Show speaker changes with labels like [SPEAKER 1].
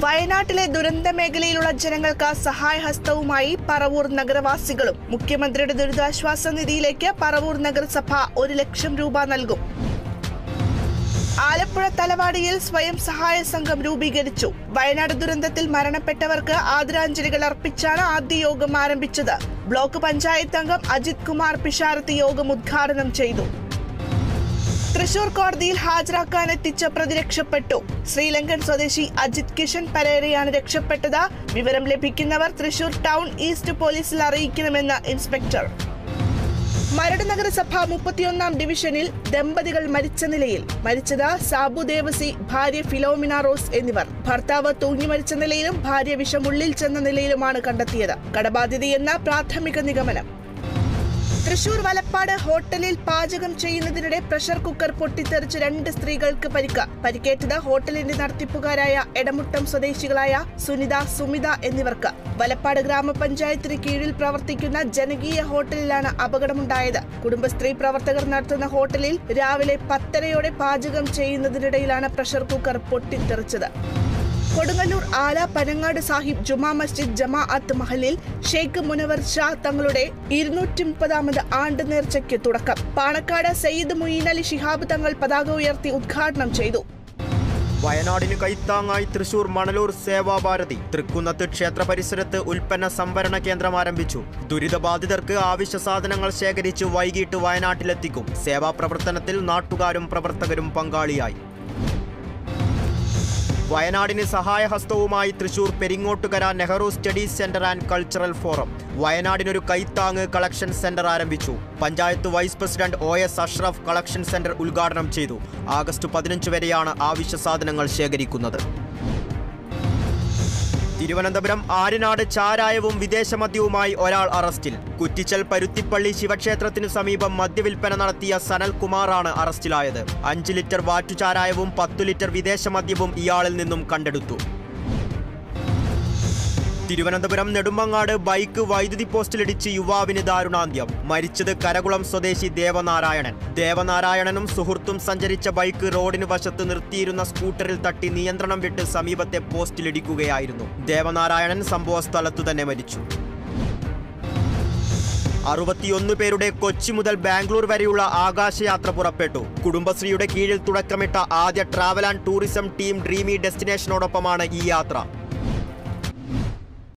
[SPEAKER 1] വയനാട്ടിലെ ദുരന്ത മേഖലയിലുള്ള ജനങ്ങൾക്ക് സഹായഹസ്തവുമായി പറവൂർ നഗരവാസികളും. മുഖ്യമന്ത്രിയുടെ ദുരിതാശ്വാസ നിധിയിലേക്ക് പറവൂർ നഗരസഭ 1 ലക്ഷം രൂപ നൽകും. ആലപ്പുഴ തലവാടിയിൽ സ്വയം സഹായ സംഘം രൂപീകരിച്ചു. വയനാട് ദുരന്തത്തിൽ മരണപ്പെട്ടവർക്ക് ആദരാഞ്ജലികൾ അർപ്പിച്ചാണ് ആദ്യ യോഗം ആരംഭിച്ചത്. ബ്ലോക്ക് പഞ്ചായത്ത് അംഗം അജിത് കുമാർ പിഷാരത്ത് യോഗം ഉദ്ഘാടനം ചെയ്തു. തൃശൂർ കോടതിയിൽ ഹാജരാക്കാനെത്തിച്ച പ്രതി രക്ഷപ്പെട്ടു. ശ്രീലങ്കൻ സ്വദേശി അജിത് കിഷൻ പരേരയാണ് രക്ഷപ്പെട്ടത്. വിവരം ലഭിക്കുന്നവർ തൃശൂർ ടൗൺ ഈസ്റ്റ് പോലീസിൽ അറിയിക്കണമെന്ന് ഇൻസ്പെക്ടർ. മരട് നഗരസഭ 31-ാം ഡിവിഷനിൽ ദമ്പതികൾ മരിച്ച നിലയിൽ. മരിച്ചത് സാബു ദേവസി, ഭാര്യ ഫിലോമിന റോസ് എന്നിവർ. ഭർത്താവ് തൂങ്ങി മരിച്ച നിലയിലും ഭാര്യ വിഷമുള്ളിൽ ചെന്ന നിലയിലുമാണ് കണ്ടെത്തിയത്. കടബാധ്യതയെന്ന പ്രാഥമിക നിഗമനം. തൃശൂർ വലപ്പാട് ഹോട്ടലിൽ പാചകം ചെയ്യുന്നതിനിടെ പ്രഷർ കുക്കർ പൊട്ടിത്തെറിച്ച് 2 സ്ത്രീകൾക്ക് പരിക്ക്. പരിക്കേറ്റത് ഹോട്ടലിന്റെ നടത്തിപ്പുകാരായ എടമുട്ടം സ്വദേശികളായ സുനിത, സുമിത എന്നിവർക്ക്. വലപ്പാട് ഗ്രാമപഞ്ചായത്തിന് കീഴിൽ പ്രവർത്തിക്കുന്ന ജനകീയ ഹോട്ടലിലാണ് അപകടമുണ്ടായത്. കുടുംബശ്രീ പ്രവർത്തകർ നടത്തുന്ന ഹോട്ടലിൽ രാവിലെ 10:30-യോടെ പാചകം ചെയ്യുന്നതിനിടയിലാണ് പ്രഷർ കുക്കർ പൊട്ടിത്തെറിച്ചത്. കൊടുങ്ങല്ലൂർ ആല പനങ്ങാട് സാഹിബ് ജുമാ മസ്ജിദ് ജമാഅത്ത് മഹലിൽ ഷെയ്ഖ് മുനവർ ഷാ തങ്ങളുടെ 230ാമത് ആണ്ട് നേർച്ചയ്ക്ക് തുടക്കം. പാണക്കാട് സയ്യിദ് മുഈൻ അലി ശിഹാബ് തങ്ങൾ പതാക ഉയർത്തി ഉദ്ഘാടനം ചെയ്തു.
[SPEAKER 2] വയനാടിന് കൈത്താങ്ങായി തൃശൂർ മണലൂർ സേവാഭാരതി തൃക്കുന്നത്ത് ക്ഷേത്ര പരിസരത്ത് ഉൽപ്പന്ന സംഭരണ കേന്ദ്രം ആരംഭിച്ചു. ദുരിതബാധിതർക്ക് ആവശ്യ സാധനങ്ങൾ ശേഖരിച്ച് വൈകിട്ട് വയനാട്ടിലെത്തിക്കും. സേവാ പ്രവർത്തനത്തിൽ നാട്ടുകാരും പ്രവർത്തകരും പങ്കാളിയായി. വയനാടിന് സഹായഹസ്തവുമായി Thrissur Peringottukara Nehru studies centre and cultural forum. വയനാടിനൊരു കൈത്താങ് കളക്ഷൻ സെന്റർ ആരംഭിച്ചു. Panchayat vice president OS Ashraf collection centre ഉദ്ഘാടനം ചെയ്തു. ആഗസ്റ്റ് 15 വരെയാണ് ആവശ്യ സാധനങ്ങൾ ശേഖരിക്കുന്നത്. തിരുവനന്തപുരം ആര്യനാട് ചാരായവും വിദേശമദ്യവുമായി ഒരാൾ അറസ്റ്റിൽ. കുറ്റിച്ചൽ പരുത്തിപ്പള്ളി ശിവക്ഷേത്രത്തിനു സമീപം മദ്യവിൽപ്പന നടത്തിയ സനൽ കുമാറാണ് അറസ്റ്റിലായത്. 5 ലിറ്റർ വാറ്റുചാരായവും 10 ലിറ്റർ വിദേശമദ്യവും ഇയാളിൽ നിന്നും കണ്ടെടുത്തു. തിരുവനന്തപുരം നെടുമങ്ങാട് ബൈക്ക് വൈദ്യുതി പോസ്റ്റിലിടിച്ച് യുവാവിന് ദാരുണാന്ത്യം. മരിച്ചത് കരകുളം സ്വദേശി ദേവനാരായണൻ. ദേവനാരായണനും സുഹൃത്തും സഞ്ചരിച്ച ബൈക്ക് റോഡിന് വശത്ത് നിർത്തിയിരുന്ന സ്കൂട്ടറിൽ തട്ടി നിയന്ത്രണം വിട്ട് സമീപത്തെ പോസ്റ്റിലിടിക്കുകയായിരുന്നു. ദേവനാരായണൻ സംഭവ സ്ഥലത്തു തന്നെ മരിച്ചു. 61 പേരുടെ കൊച്ചി മുതൽ ബാംഗ്ലൂർ വരെയുള്ള ആകാശയാത്ര പുറപ്പെട്ടു. കുടുംബശ്രീയുടെ കീഴിൽ തുടക്കമിട്ട ആദ്യ travel and tourism team dreamy ഡെസ്റ്റിനേഷനോടൊപ്പമാണ് ഈ യാത്ര.